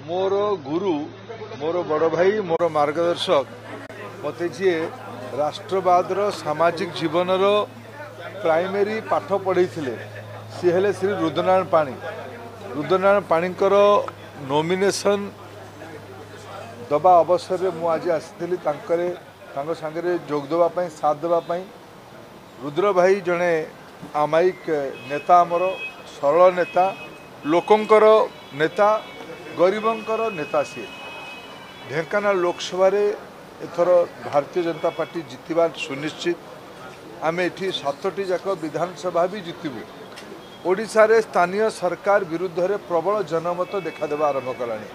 मोर गुरु मोर बड़ भाई मोर मार्गदर्शक मत जी राष्ट्रवाद सामाजिक जीवन प्राइमरी पाठ पढ़ी सी हेले श्री रुद्रनारायण पाणीकर नॉमिनेशन दबा अवसर में मुझे आसी सांगे जोग देवाई साथ देवाई। रुद्र भाई जड़े आमायिक नेता आमर सरल नेता लोकंकर नेता गरीबंकर नेता सी ढेंकानाल लोकसभा एथर भारतीय जनता पार्टी जितवा सुनिश्चित। आम ये 7टी जाक विधानसभा भी जितबू। ओडिशा रे स्थानीय सरकार विरुद्ध रे प्रबल जनमत देखादेवा आरंभ कलानी।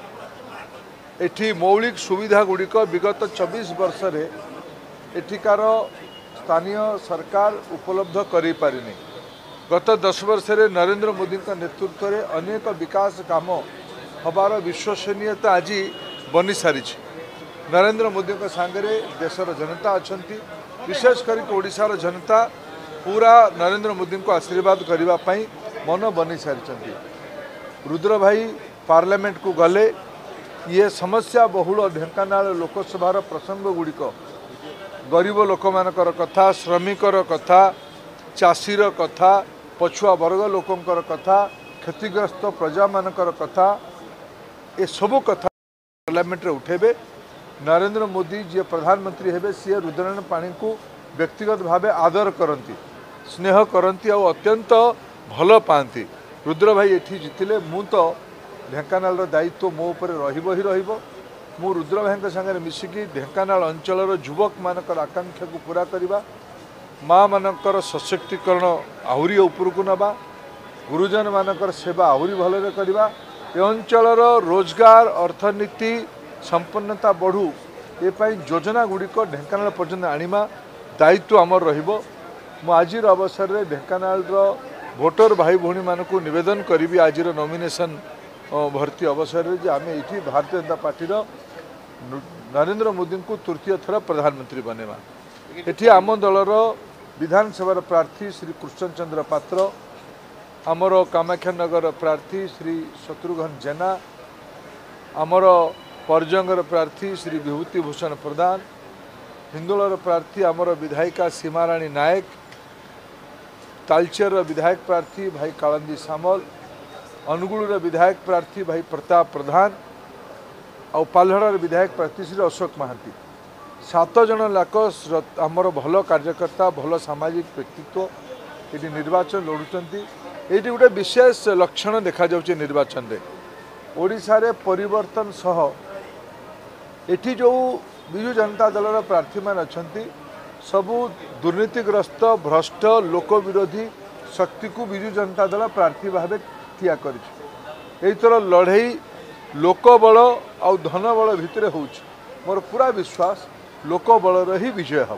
एठी मौलिक सुविधा गुड़िक विगत 24 वर्ष रे एठिकार स्थानीय सरकार उपलब्ध करि पारिनी। गत 10 वर्ष रे नरेंद्र मोदी नेतृत्व में अनेक विकास काम हबार विश्वसनीयता आज बनी सारी। नरेंद्र मोदी सांगे देशर जनता अच्छा, विशेषकर ओडिशार जनता पूरा नरेंद्र मोदी को आशीर्वाद करने मन बनी सारी। रुद्र भाई पार्लियामेंट को गले ये समस्या बहुल ढेंकानाल लोकसभार प्रसंग गुड़िक गरीब लोक मानकर कथा, श्रमिकर कथा, चाषीर कथा, पछुआ वर्ग लोकंकर कथा, क्षतिग्रस्त प्रजा मानकर कथा, ये सबू कथा पार्लियामेंट रे उठेबे। नरेंद्र मोदी जी प्रधानमंत्री हेबे सी रुद्रनारायण पाणी को व्यक्तिगत भाव आदर करती, स्नेह करती और अत्यंत भल पाती। रुद्र भाई एठी जितिले मु तो ढेंकानाल दायित्व मो उपर रहिबो ही रहिबो। मु रुद्र भाई संगे मिसिकी ढेंकानाल अंचलर युवक मानकर आकांक्षा को पूरा करवा, माँ मानकर सशक्तिकरण आहुरी उपरकू नवा, गुरुजन मानकर सेवा आहुरी भलरे करवा, ए अंचलर रोजगार अर्थनीति संपन्नता बढ़ू ए योजना गुड़िक ढेंकानाल पर्यंत आनिमा दायित्व आमर रहिबो। मु आजिर अवसर में ढेंकानाल भोटर भाई भौणी मानकु निवेदन करी आजिर नॉमिनेशन भर्ती अवसर में आम ये भारतीय जनता पार्टी नरेंद्र मोदी को तृतीय थर प्रधानमंत्री बनेवा। एठी आम दलर विधानसभा प्रार्थी श्री कृष्णचंद्र पात्र, आमर कामाख्यानगर प्रार्थी श्री शत्रुघ्न जेना, आमर परजंगर प्रार्थी श्री विभूति भूषण प्रधान, हिंदोलर प्रार्थी आमर विधायिका सीमाराणी नायक, तालचेर विधायक प्रार्थी भाई कालंदी सामल, अनुगुल विधायक प्रार्थी भाई प्रताप प्रधान और पाल्हड़ विधायक प्रार्थी श्री अशोक महांती। 7 जन लाख आमर भल कार्यकर्ता भल सामाजिक व्यक्तित्व ये निर्वाचन लड़ुंट। ये गोटे विशेष लक्षण देखा जाउछि निर्वाचन रे। ओडिशा रे परिवर्तन सह एठी जो विजु जनता दलर प्रार्थी मान अछंती सबु दुर्नीतिग्रस्त भ्रष्ट लोक विरोधी शक्ति को विजु जनता दल प्रार्थी भाव ठिया कर लड़ई लोक बल और धन बल भितर हो। मोर पूरा विश्वास लोक बल ही विजय हम।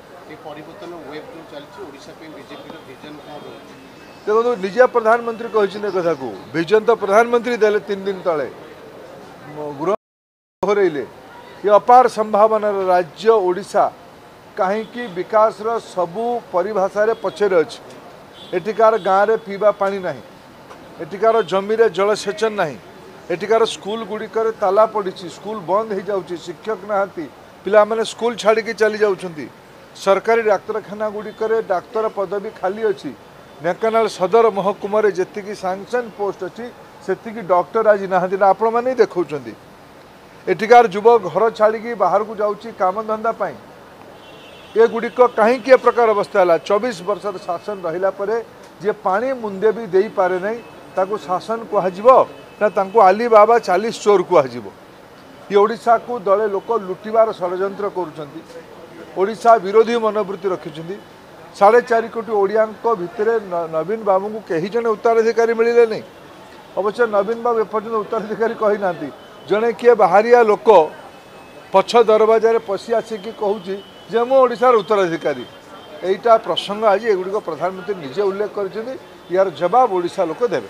देखो निजे प्रधानमंत्री कहते कथा को विजन तो प्रधानमंत्री देले 3 दिन तले गृह हरइले। ये अपार संभावना राज्य ओडिशा कहीं विकास सबू परिभाषा पछरे अच्छे। एठिकार गाँव में पीवा पानी नहीं, एठिकार जमी जलसेचन नहीं, एठिकार स्कूल गुड़िक ताला पड़ी, स्कूल बंद हो जाऊँगी, शिक्षक नहांती, पिला माने स्कूल छाड़ी चली जाउछंती। सरकारी डाक्तरखाना गुड़िक डाक्तर पदवी खाली अच्छी। ढेंकानाल सदर महकुमा जी सैंक्शन पोस्ट अच्छी से डॉक्टर आज नहांती ना आपण माने देखौछंती। एठिकार युवक घर छाड़ी बाहर को जाउची काम धंदा पाई। ये गुड़िक कहीं ए प्रकार अवस्था है। 24 वर्ष शासन रहिला परे जे पानी मुंदे भी दे पारे नहीं ताकू शासन कहुव ना तांको आली बाबा 40 चोर कहुव। ये ओडिशा को दले लोक लुटिबार षड्यंत्र करुछंती। ओडिशा विरोधी मनोवृत्ति रखिछंती। 4.5 कोटी ओडिया भितर नवीन बाबू को कहीं जने उत्तराधिकारी मिले नहीं। अवश्य नवीन बाबू एपर्यंत उत्तराधिकारी कही ना जड़े किए बाहरिया लोक पछ दरवाजा पशि आसिकी कहूँ जे मो ओडिशार उत्तराधिकारी। एटा प्रसंग आज एगुड़िक प्रधानमंत्री निजे उल्लेख कर यार जवाब ओडिशा लोक देवे।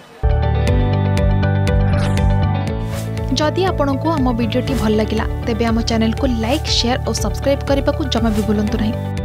जदि आपंक आम भिडी भल लगा तेब आम चैनल को लाइक शेयर और सब्सक्राइब करने को जमा भी भूलु नहीं।